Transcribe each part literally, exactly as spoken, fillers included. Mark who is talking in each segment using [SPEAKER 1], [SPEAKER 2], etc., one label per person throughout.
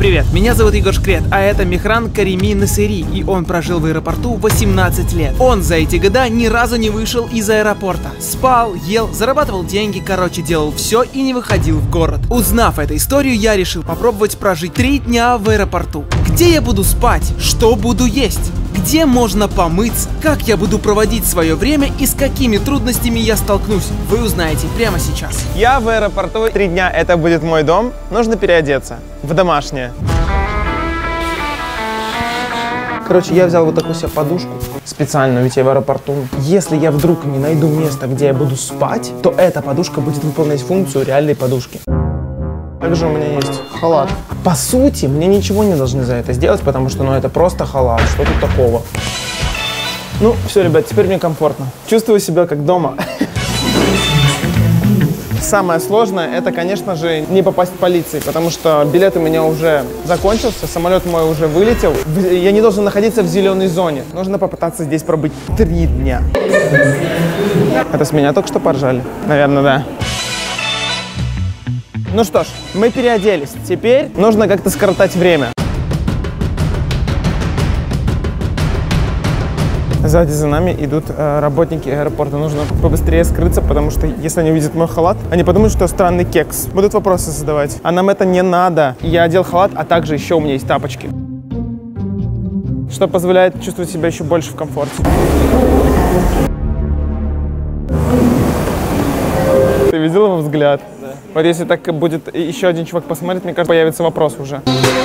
[SPEAKER 1] привет, меня зовут Егор Шкрет, а это Мехран Карими Насыри, и он прожил в аэропорту восемнадцать лет. Он за эти года ни разу не вышел из аэропорта. Спал, ел, зарабатывал деньги, короче, делал все и не выходил в город. Узнав эту историю, я решил попробовать прожить три дня в аэропорту. Где я буду спать? Что буду есть? Где можно помыться? Как я буду проводить свое время и с какими трудностями я столкнусь? Вы узнаете прямо сейчас.
[SPEAKER 2] Я в аэропорту три дня, это будет мой дом. Нужно переодеться в домашнее. Короче, я взял вот такую себе подушку специальную, ведь я в аэропорту. Если я вдруг не найду место, где я буду спать, то эта подушка будет выполнять функцию реальной подушки. Также у меня есть халат. По сути, мне ничего не должны за это сделать, потому что, ну, это просто халат. Что тут такого? Ну, все, ребят, теперь мне комфортно. Чувствую себя как дома. Самое сложное, это, конечно же, не попасть в полицию, потому что билет у меня уже закончился, самолет мой уже вылетел. Я не должен находиться в зеленой зоне. Нужно попытаться здесь пробыть три дня. Это с меня только что поржали. Наверное, да. Ну что ж, мы переоделись. Теперь нужно как-то скоротать время. Сзади за нами идут э, работники аэропорта. Нужно побыстрее скрыться, потому что если они увидят мой халат, они подумают, что я странный кекс. Будут вопросы задавать. А нам это не надо. Я одел халат, а также еще у меня есть тапочки. Что позволяет чувствовать себя еще больше в комфорте. Ты видел его взгляд? Да. Вот если так будет еще один чувак посмотреть, мне кажется, появится вопрос уже.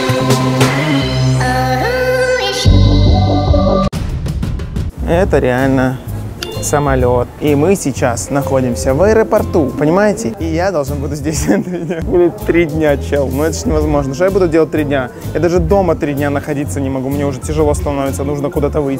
[SPEAKER 2] Это реально самолет. И мы сейчас находимся в аэропорту, понимаете? И я должен буду здесь три дня, чел. Ну это же невозможно. Что я буду делать три дня? Я даже дома три дня находиться не могу. Мне уже тяжело становится, нужно куда-то выйти.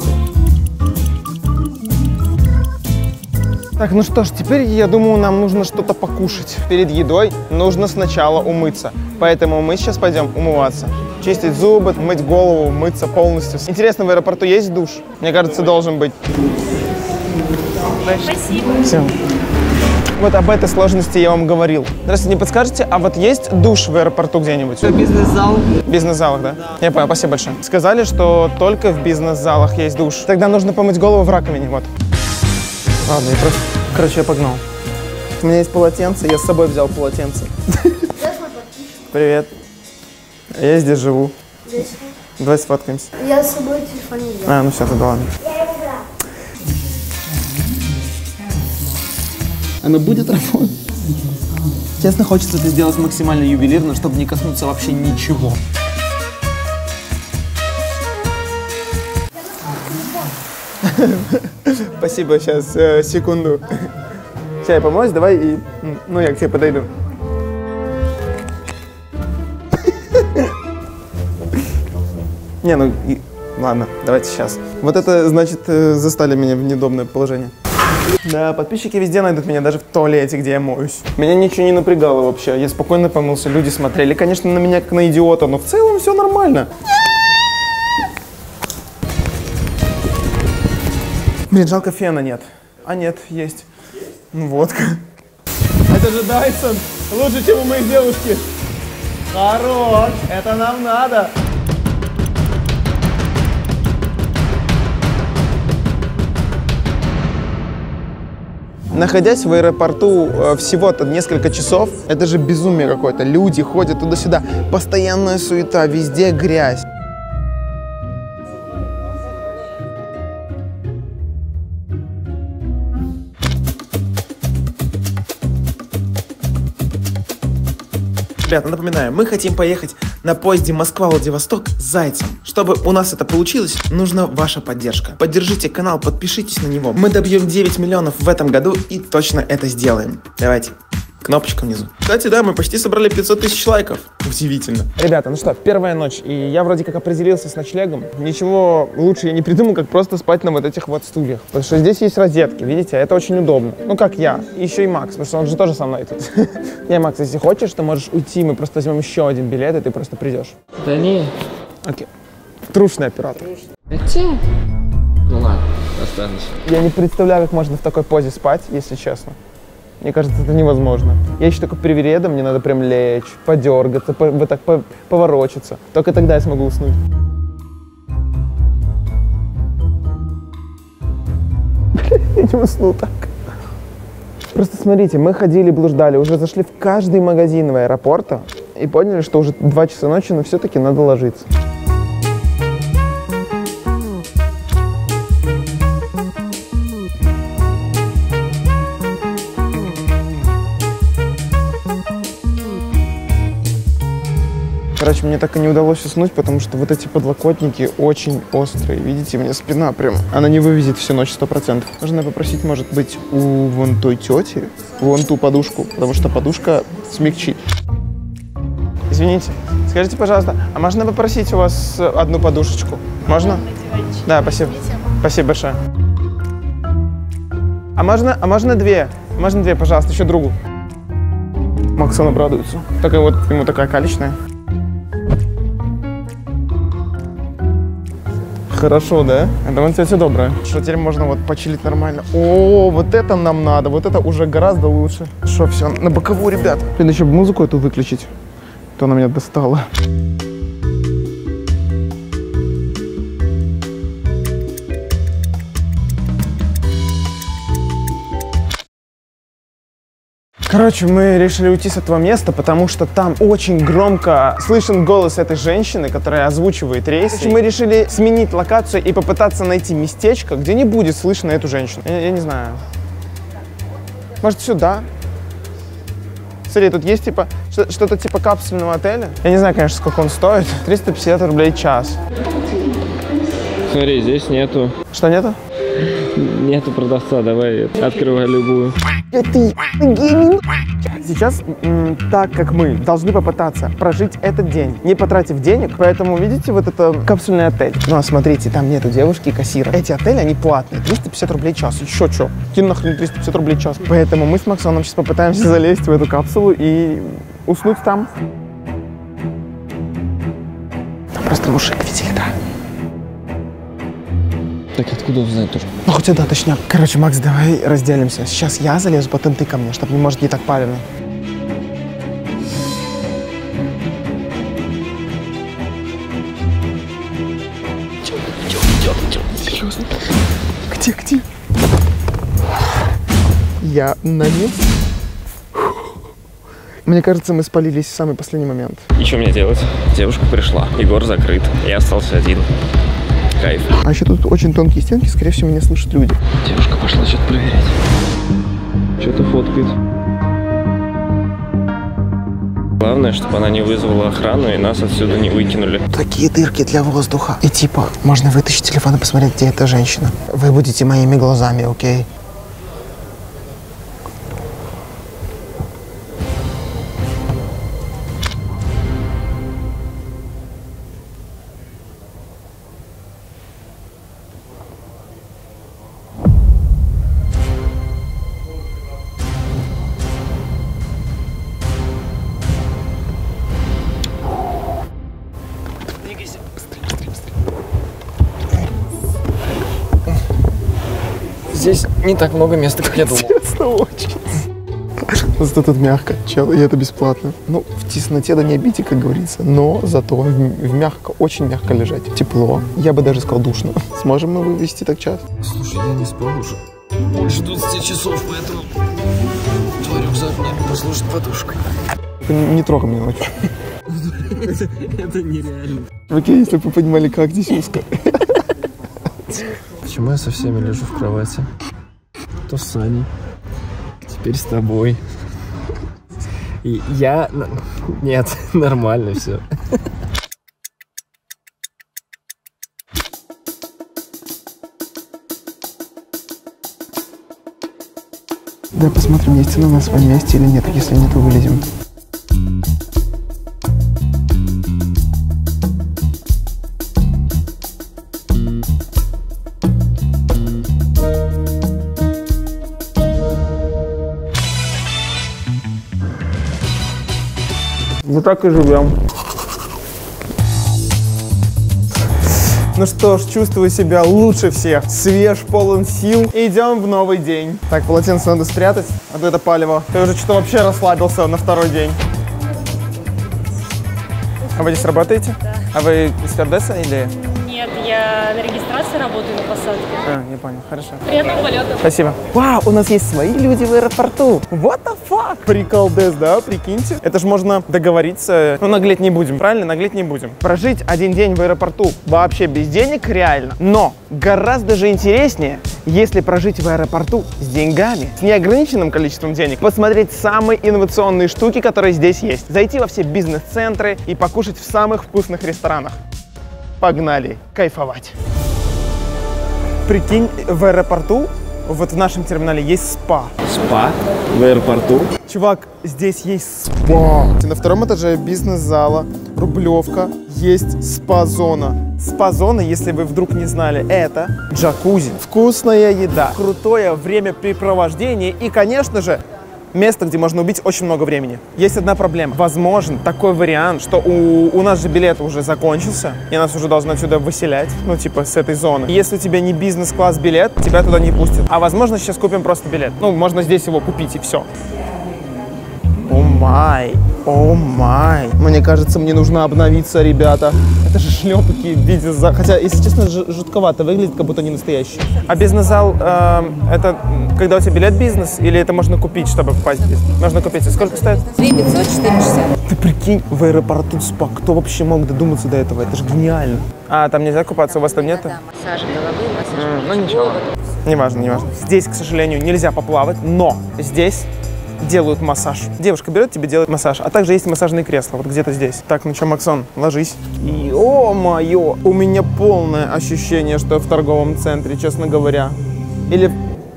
[SPEAKER 2] Так, ну что ж, теперь, я думаю, нам нужно что-то покушать. Перед едой нужно сначала умыться. Поэтому мы сейчас пойдем умываться. Чистить зубы, мыть голову, мыться полностью. Интересно, в аэропорту есть душ? Мне кажется, должен быть.
[SPEAKER 3] Спасибо.
[SPEAKER 2] Все. Вот об этой сложности я вам говорил. Здравствуйте, не подскажете, а вот есть душ в аэропорту где-нибудь?
[SPEAKER 1] Бизнес-зал.
[SPEAKER 2] В бизнес-залах, да? да? Я понял, спасибо большое. Сказали, что только в бизнес-залах есть душ. Тогда нужно помыть голову в раковине, вот. Ладно, я просто... Короче, я погнал. У меня есть полотенце, я с собой взял полотенце. Привет. Я здесь живу. Здесь? Давай сфоткаемся.
[SPEAKER 3] Я с собой телефон не взял.
[SPEAKER 2] А, ну все, тогда ладно.
[SPEAKER 1] Оно будет работать? Честно, хочется это сделать максимально ювелирно, чтобы не коснуться вообще ничего.
[SPEAKER 2] Спасибо, сейчас, э, секунду. Сейчас я помоюсь, давай и... Ну, я к тебе подойду. Не, ну, и... ладно, давайте сейчас. Вот это, значит, застали меня в неудобное положение. Да, подписчики везде найдут меня, даже в туалете, где я моюсь. Меня ничего не напрягало вообще, я спокойно помылся, люди смотрели, конечно, на меня как на идиота, но в целом все нормально. Блин, жалко, фена нет. А нет, есть. Ну, водка. Это же Дайсон. Лучше, чем у моей девушки. Хорош. Это нам надо. Находясь в аэропорту всего-то несколько часов, это же безумие какое-то. Люди ходят туда-сюда. Постоянная суета, везде грязь. Ребята, напоминаю, мы хотим поехать на поезде Москва-Владивосток с Зайцем. Чтобы у нас это получилось, нужна ваша поддержка. Поддержите канал, подпишитесь на него. Мы добьем девять миллионов в этом году и точно это сделаем. Давайте. Кнопочка внизу. Кстати, да, мы почти собрали пятьсот тысяч лайков. Удивительно. Ребята, ну что, первая ночь, и я вроде как определился с ночлегом. Ничего лучше я не придумал, как просто спать на вот этих вот стульях. Потому что здесь есть розетки, видите, это очень удобно. Ну, как я. И еще и Макс, потому что он же тоже со мной тут. Не, Макс, если хочешь, ты можешь уйти, мы просто возьмем еще один билет, и ты просто придешь.
[SPEAKER 4] Да не.
[SPEAKER 2] Окей. Трушный оператор.
[SPEAKER 4] Это? Ну ладно, останусь.
[SPEAKER 2] Я не представляю, как можно в такой позе спать, если честно. Мне кажется, это невозможно. Я еще только привереда, мне надо прям лечь, подергаться, по, вот так по, поворочиться. Только тогда я смогу уснуть. Я не усну так. Просто смотрите, мы ходили, блуждали, уже зашли в каждый магазин в аэропорту и поняли, что уже два часа ночи, но все-таки надо ложиться. Короче, мне так и не удалось уснуть, потому что вот эти подлокотники очень острые. Видите, у меня спина прям, она не вывезет всю ночь сто процентов. Нужно попросить, может быть, у вон той тети, вон ту подушку, потому что подушка смягчит. Извините, скажите, пожалуйста, а можно попросить у вас одну подушечку? Можно? Да, спасибо. Спасибо большое. А можно, а можно две? Можно две, пожалуйста, еще другу. Макс, он обрадуется. Такая вот, ему такая калечная. Хорошо, да? Это вон тетя добрая. Что, теперь можно вот почилить нормально. О, вот это нам надо, вот это уже гораздо лучше. Что, все, на боковую, ребят. Блин, еще бы музыку эту выключить, то она меня достала. Короче, мы решили уйти с этого места, потому что там очень громко слышен голос этой женщины, которая озвучивает рейс. Короче, мы решили сменить локацию и попытаться найти местечко, где не будет слышно эту женщину. Я, я не знаю. Может, сюда? Смотри, тут есть типа что-то типа капсульного отеля. Я не знаю, конечно, сколько он стоит. триста пятьдесят рублей в час.
[SPEAKER 4] Смотри, здесь нету.
[SPEAKER 2] Что нету?
[SPEAKER 4] Нету продавца, давай открывай любую.
[SPEAKER 2] Ты гений. Сейчас, так как мы должны попытаться прожить этот день, не потратив денег, поэтому, видите, вот это капсульный отель. Ну, смотрите, там нету девушки и кассира. Эти отели, они платные, триста пятьдесят рублей в час. Еще что? Какие нахрен триста пятьдесят рублей в час? Поэтому мы с Максоном сейчас попытаемся залезть в эту капсулу и уснуть там. Там просто мужик, видели, да?
[SPEAKER 4] Так откуда узнать тоже?
[SPEAKER 2] Ну, хотя да, точняк. Короче, Макс, давай разделимся. Сейчас я залезу, потом ты ко мне, чтобы, может, не так палевно. Серьезно? Где, где? Я на месте. Мне кажется, мы спалились в самый последний момент.
[SPEAKER 4] И что мне делать? Девушка пришла, Егор закрыт, я остался один. Кайф.
[SPEAKER 2] А еще тут очень тонкие стенки, скорее всего, меня слышат люди.
[SPEAKER 4] Девушка пошла что-то проверять. Что-то фоткает. Главное, чтобы она не вызвала охрану и нас отсюда не выкинули.
[SPEAKER 2] Такие дырки для воздуха. И типа, можно вытащить телефон и посмотреть, где эта женщина. Вы будете моими глазами, окей?
[SPEAKER 4] Здесь не так много места, как я думал.
[SPEAKER 2] Честно, очень. Зато тут мягко, чел, и это бесплатно. Ну, в тесноте да не обидите, как говорится, но зато в, в мягко, очень мягко лежать. Тепло, я бы даже сказал душно. Сможем мы вывести так час?
[SPEAKER 4] Слушай, я не спал уже больше двадцати часов, поэтому твой рюкзак мне послужит подушкой.
[SPEAKER 2] Не, не трогай меня ночью.
[SPEAKER 4] Это нереально.
[SPEAKER 2] Окей, если бы вы понимали, как здесь узко.
[SPEAKER 4] Почему я со всеми лежу в кровати? То с Саней, теперь с тобой. И я... Нет, нормально все.
[SPEAKER 2] Да, посмотрим, есть она на своем месте или нет. Если нет, то вылезем. Вот так и живем. Ну что ж, чувствую себя лучше всех. Свеж, полон сил. Идем в новый день. Так, полотенце надо спрятать, а то это палево. Ты уже что-то вообще расслабился на второй день. А вы здесь работаете?
[SPEAKER 3] Да.
[SPEAKER 2] А вы стюардесса или...
[SPEAKER 3] Нет, я на регистрации работаю на посадке.
[SPEAKER 2] А, не понял, хорошо.
[SPEAKER 3] Приятного полета.
[SPEAKER 2] Спасибо. Вау, у нас есть свои люди в аэропорту. What the fuck? Приколдес, да, прикиньте. Это же можно договориться. Ну, наглеть не будем, правильно? Наглеть не будем. Прожить один день в аэропорту вообще без денег реально. Но гораздо же интереснее, если прожить в аэропорту с деньгами, с неограниченным количеством денег, посмотреть самые инновационные штуки, которые здесь есть. Зайти во все бизнес-центры и покушать в самых вкусных ресторанах. Погнали кайфовать. Прикинь, в аэропорту, вот в нашем терминале есть спа.
[SPEAKER 4] Спа в аэропорту.
[SPEAKER 2] Чувак, здесь есть спа. На втором этаже бизнес-зала, Рублевка, есть спа-зона. Спа-зона, если вы вдруг не знали, это джакузи. Вкусная еда, крутое времяпрепровождение и, конечно же, место, где можно убить очень много времени. Есть одна проблема. Возможен такой вариант, что у, у нас же билет уже закончился, и нас уже должны отсюда выселять, ну, типа, с этой зоны. И если у тебя не бизнес-класс билет, тебя туда не пустят. А возможно, сейчас купим просто билет. Ну, можно здесь его купить, и все. О май, о май. Мне кажется, мне нужно обновиться, ребята. Это же шлепки в виде за... Хотя, если честно, жутковато выглядит, как будто не настоящий. А бизнес-зал, э, это когда у тебя билет бизнес, или это можно купить, чтобы попасть в бизнес? Можно купить. И сколько стоит?
[SPEAKER 3] две тысячи пятьсот, четыре шестьдесят.
[SPEAKER 2] Ты прикинь, в аэропорту спа. Кто вообще мог додуматься до этого? Это же гениально. А, там нельзя купаться, у вас там нет?
[SPEAKER 3] Да, массаж головы, массаж.
[SPEAKER 2] Mm, ну ничего. Неважно, неважно. Здесь, к сожалению, нельзя поплавать, но здесь делают массаж. Девушка берет тебе, делает массаж. А также есть массажные кресла, вот где-то здесь. Так, ну что, Максон, ложись. И, о моё, у меня полное ощущение, что я в торговом центре, честно говоря. Или...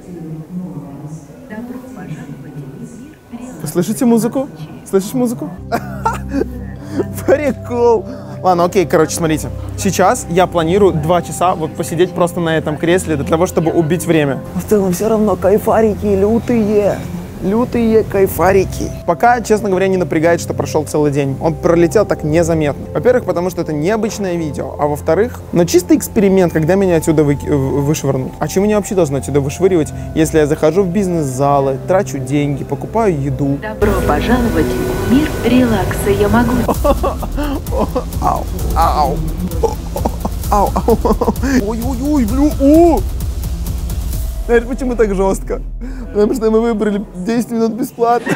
[SPEAKER 2] Слышите музыку? Слышишь музыку? Прикол. Ладно, окей, короче, смотрите. Сейчас я планирую два часа вот посидеть просто на этом кресле для того, чтобы убить время. В целом все равно кайфарики лютые. Лютые кайфарики. Пока, честно говоря, не напрягает, что прошел целый день. Он пролетел так незаметно. Во-первых, потому что это необычное видео. А во-вторых, ну чистый эксперимент, когда меня отсюда вы... вышвырнут. А чему меня вообще должны отсюда вышвыривать, если я захожу в бизнес-залы, трачу деньги, покупаю еду?
[SPEAKER 5] Добро пожаловать в мир релакса. Я могу.
[SPEAKER 2] Ау, ау, ау, ау. Ой-ой-ой, блю, о! Знаешь, почему так жестко? Потому что мы выбрали десять минут бесплатно.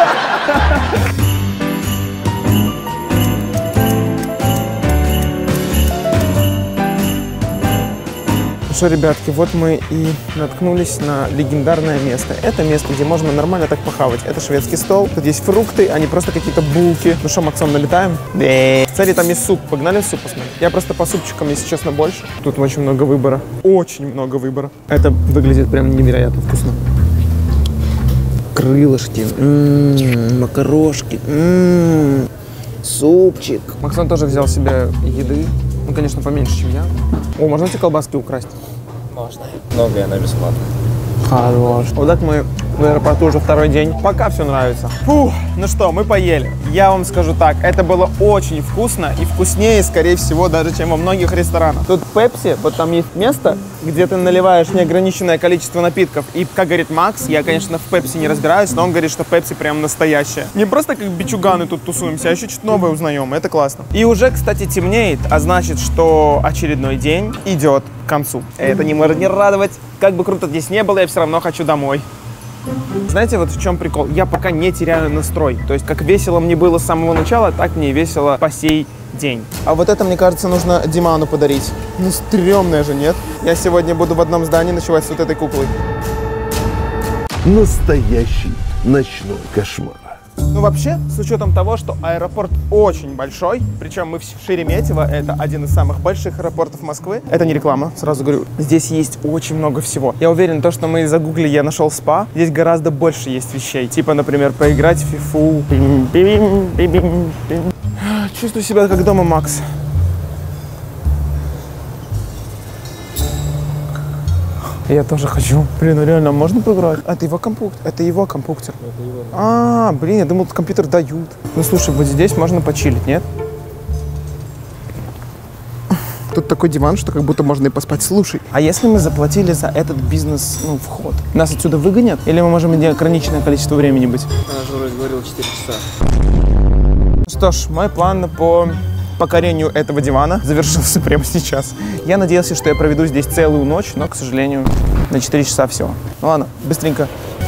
[SPEAKER 2] Что, ребятки, вот мы и наткнулись на легендарное место. Это место, где можно нормально так похавать. Это шведский стол. Тут есть фрукты, а не просто какие-то булки. Ну что, Максон, налетаем? Да. Смотри, там есть суп. Погнали в суп посмотреть. Я просто по супчикам, если честно, больше. Тут очень много выбора. Очень много выбора. Это выглядит прям невероятно вкусно. Крылышки, м-м, макарошки, м-м, супчик. Максон тоже взял себе еды. Ну, конечно, поменьше, чем я. О, можно эти колбаски украсть?
[SPEAKER 4] Можно. Многое на бесплатно.
[SPEAKER 2] Хорош. Вот так мы в аэропорту уже второй день. Пока все нравится. Фух, ну что, мы поели. Я вам скажу так, это было очень вкусно и вкуснее, скорее всего, даже, чем во многих ресторанах. Тут Пепси, вот там есть место, где ты наливаешь неограниченное количество напитков. И, как говорит Макс, я, конечно, в Пепси не разбираюсь, но он говорит, что Пепси прям настоящая. Не просто как бичуганы тут тусуемся, а еще что-то новое узнаем. Это классно. И уже, кстати, темнеет, а значит, что очередной день идет к концу. Это не может не радовать. Как бы круто здесь не было, я все равно хочу домой. Знаете, вот в чем прикол? Я пока не теряю настрой. То есть, как весело мне было с самого начала, так мне весело по сей день. А вот это, мне кажется, нужно Диману подарить. Ну, стрёмное же, нет? Я сегодня буду в одном здании ночевать с вот этой куклой.
[SPEAKER 6] Настоящий ночной кошмар.
[SPEAKER 2] Ну, вообще, с учетом того, что аэропорт очень большой, причем мы в Шереметьево, это один из самых больших аэропортов Москвы. Это не реклама, сразу говорю. Здесь есть очень много всего. Я уверен, то, что мы загуглили, я нашел спа, здесь гораздо больше есть вещей. Типа, например, поиграть в фифу. Чувствую себя как дома, Макс. Я тоже хочу. Блин, ну реально, можно поиграть? А, это его компьютер. Это его компьютер. Это его, да. А, блин, я думал, компьютер дают. Ну, слушай, вот здесь можно почилить, нет? Тут такой диван, что как будто можно и поспать. Слушай, а если мы заплатили за этот бизнес, ну, вход, нас отсюда выгонят? Или мы можем неограниченное количество времени быть?
[SPEAKER 4] Она же вроде говорила четыре часа.
[SPEAKER 2] Что ж, мой план по покорению этого дивана завершился прямо сейчас. Я надеялся, что я проведу здесь целую ночь, но, к сожалению, на четыре часа всего. Ну ладно, быстренько.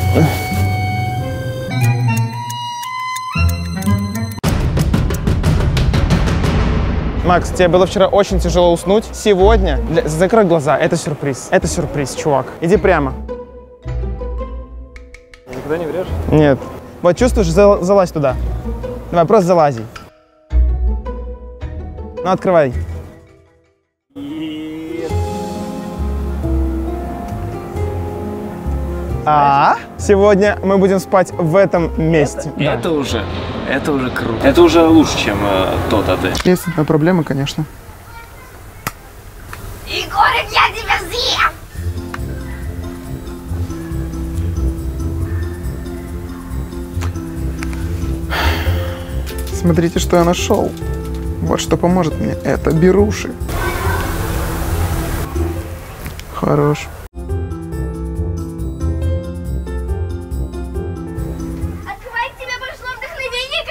[SPEAKER 2] Макс, тебе было вчера очень тяжело уснуть. Сегодня, для... закрой глаза, это сюрприз. Это сюрприз, чувак. Иди прямо.
[SPEAKER 4] Никуда не врешь?
[SPEAKER 2] Нет. Вот чувствуешь, зал... залазь туда. Давай, просто залази. Ну, открывай. А сегодня мы будем спать в этом месте.
[SPEAKER 4] Это, да. это уже, это уже круто. Это уже лучше, чем э, тот отель.
[SPEAKER 2] Есть одна проблема, конечно.
[SPEAKER 7] Егорик, я тебя съем!
[SPEAKER 2] Смотрите, что я нашел. Вот что поможет мне. Это беруши. Хорош.
[SPEAKER 7] Открывай, тебе пришло вдохновение,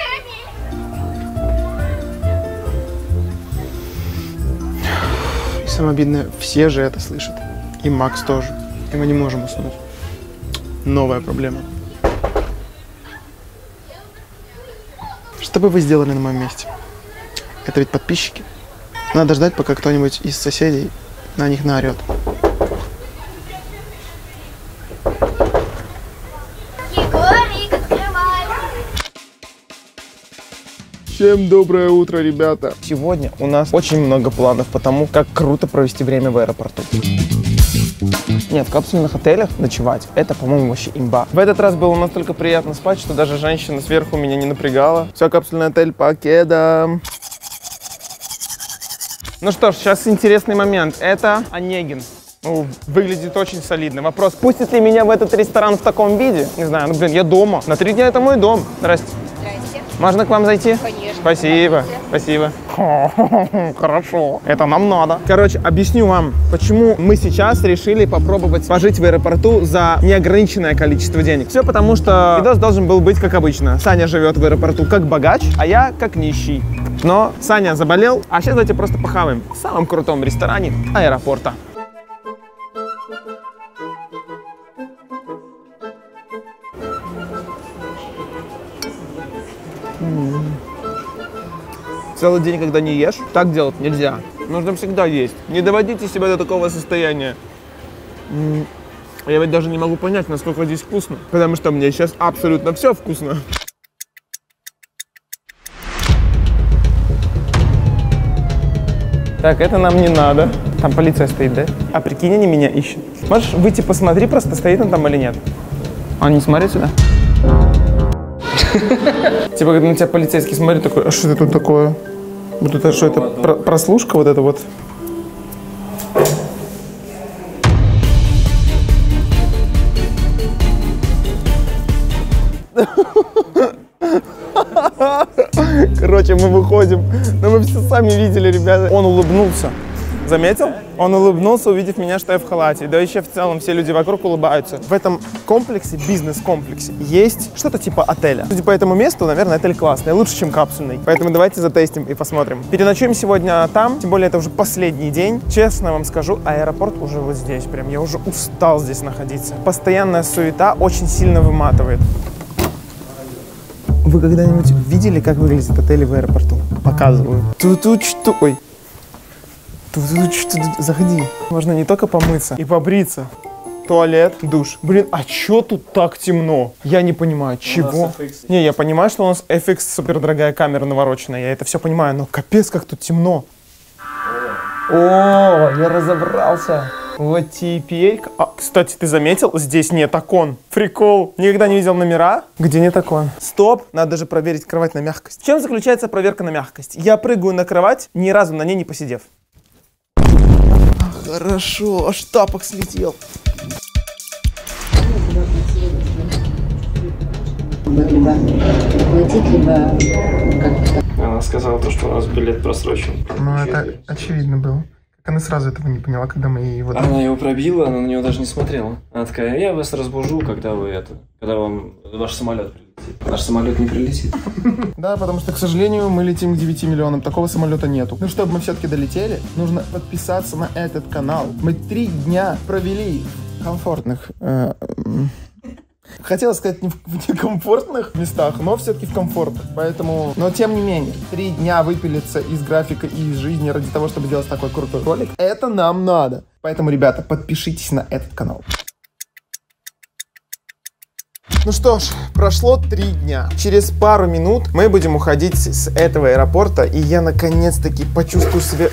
[SPEAKER 7] Карамель!
[SPEAKER 2] И самое обидное, все же это слышат. И Макс тоже. И мы не можем уснуть. Новая проблема. Что бы вы сделали на моем месте? Это ведь подписчики. Надо ждать, пока кто-нибудь из соседей на них наорет.
[SPEAKER 7] Егорик, открывай!
[SPEAKER 2] Всем доброе утро, ребята! Сегодня у нас очень много планов по тому, как круто провести время в аэропорту. Нет, в капсульных отелях ночевать, это, по-моему, вообще имба. В этот раз было настолько приятно спать, что даже женщина сверху меня не напрягала. Все, капсульный отель покеда. Ну что ж, сейчас интересный момент. Это Онегин. Ну, выглядит очень солидно. Вопрос, пустят ли меня в этот ресторан в таком виде? Не знаю, ну, блин, я дома. На три дня это мой дом. Здрасте.
[SPEAKER 3] Здрасте.
[SPEAKER 2] Можно к вам зайти?
[SPEAKER 3] Конечно.
[SPEAKER 2] Спасибо, спасибо. Хорошо, это нам надо. Короче, объясню вам, почему мы сейчас решили попробовать пожить в аэропорту за неограниченное количество денег. Все потому, что видос должен был быть как обычно. Саня живет в аэропорту как богач, а я как нищий. Но Саня заболел, а сейчас давайте просто похаваем в самом крутом ресторане аэропорта. Целый день, когда не ешь, так делать нельзя. Нужно всегда есть. Не доводите себя до такого состояния. Я ведь даже не могу понять, насколько здесь вкусно. Потому что мне сейчас абсолютно все вкусно. Так, это нам не надо. Там полиция стоит, да? А прикинь, они меня ищут. Можешь выйти посмотри, просто стоит он там или нет? Он не смотрит сюда? Типа, когда на тебя полицейский смотрит, такой, а что это тут такое? Вот это что, это прослушка вот это вот? Короче, мы выходим, но мы все сами видели, ребята. Он улыбнулся. Заметил? Он улыбнулся, увидев меня, что я в халате. Да еще в целом все люди вокруг улыбаются. В этом комплексе, бизнес-комплексе, есть что-то типа отеля. Судя по этому месту, наверное, отель классный, лучше, чем капсульный. Поэтому давайте затестим и посмотрим. Переночуем сегодня там, тем более это уже последний день. Честно вам скажу, аэропорт уже вот здесь. Прям я уже устал здесь находиться. Постоянная суета очень сильно выматывает. Вы когда-нибудь видели, как выглядят отели в аэропорту? Показываю. Тут-тут что... Ой. Тут-тут что... Заходи. Можно не только помыться и побриться. Туалет, душ. Блин, а чё тут так темно? Я не понимаю, чего? Не, я понимаю, что у нас эф икс супер дорогая камера навороченная. Я это все понимаю, но капец, как тут темно. О, я разобрался. Вот теперь... А, кстати, ты заметил? Здесь нет окон. Прикол. Никогда не видел номера, где нет окон. Стоп. Надо же проверить кровать на мягкость. В чем заключается проверка на мягкость? Я прыгаю на кровать, ни разу на ней не посидев. Хорошо. Аж тапок слетел.
[SPEAKER 8] Либо платить, либо как-то...
[SPEAKER 4] Она сказала то, что у нас билет просрочен.
[SPEAKER 2] Ну, это очевидно было. Она сразу этого не поняла, когда мы его...
[SPEAKER 4] Она его пробила, она на него даже не смотрела. Она такая, я вас разбужу, когда вы это... Когда вам ваш самолет прилетит. Наш самолет не прилетит.
[SPEAKER 2] Да, потому что, к сожалению, мы летим к девяти миллионам. Такого самолета нету. Ну, чтобы мы все-таки долетели, нужно подписаться на этот канал. Мы три дня провели в комфортных... Э, Хотела сказать не в, в некомфортных местах, но все-таки в комфортных. Поэтому, но тем не менее, три дня выпилиться из графика и из жизни ради того, чтобы сделать такой крутой ролик, это нам надо. Поэтому, ребята, подпишитесь на этот канал. Ну что ж, прошло три дня. Через пару минут мы будем уходить с этого аэропорта, и я наконец-таки почувствую себя...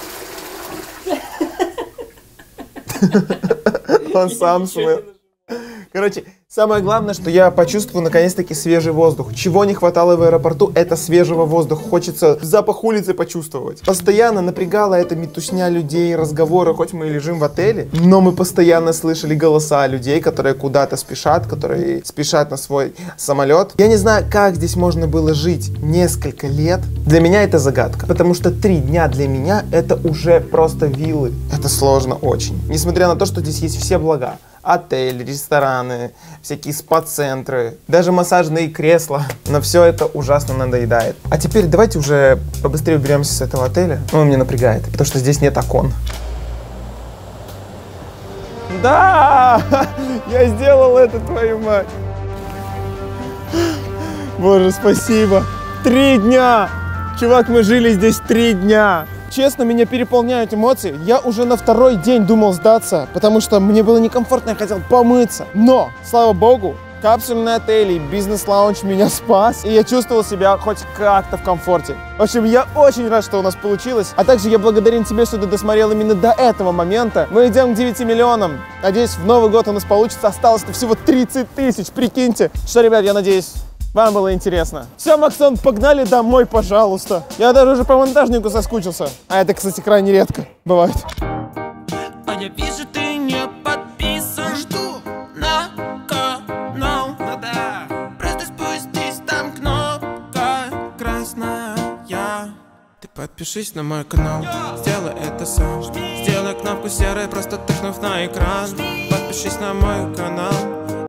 [SPEAKER 2] Он сам смыл. Короче, самое главное, что я почувствую наконец-таки свежий воздух. Чего не хватало в аэропорту, это свежего воздуха. Хочется запах улицы почувствовать. Постоянно напрягала эта метушня людей, разговоры, хоть мы и лежим в отеле, но мы постоянно слышали голоса людей, которые куда-то спешат, которые спешат на свой самолет. Я не знаю, как здесь можно было жить несколько лет. Для меня это загадка, потому что три дня для меня это уже просто виллы. Это сложно очень. Несмотря на то, что здесь есть все блага. Отель, рестораны, всякие спа-центры, даже массажные кресла. Но все это ужасно надоедает. А теперь давайте уже побыстрее уберемся с этого отеля. Он меня напрягает, потому что здесь нет окон. Да! Я сделал это, твою мать! Боже, спасибо! Три дня! Чувак, мы жили здесь три дня! Честно, меня переполняют эмоции. Я уже на второй день думал сдаться, потому что мне было некомфортно, я хотел помыться. Но, слава богу, капсульный отель и бизнес-лаунж меня спас, и я чувствовал себя хоть как-то в комфорте. В общем, я очень рад, что у нас получилось. А также я благодарен тебе, что ты досмотрел именно до этого момента. Мы идем к девяти миллионам. Надеюсь, в Новый год у нас получится. Осталось-то всего тридцать тысяч, прикиньте. Что, ребят, я надеюсь... Вам было интересно. Все, Максон, погнали домой, пожалуйста. Я даже уже по монтажнику соскучился. А это, кстати, крайне редко бывает.
[SPEAKER 9] А я вижу, ты не подписан. Что? На канал. Ну да. Просто спустись, там кнопка красная. Ты подпишись на мой канал. Сделай это сам. Сделай кнопку серой, просто тыкнув на экран. Подпишись на мой канал.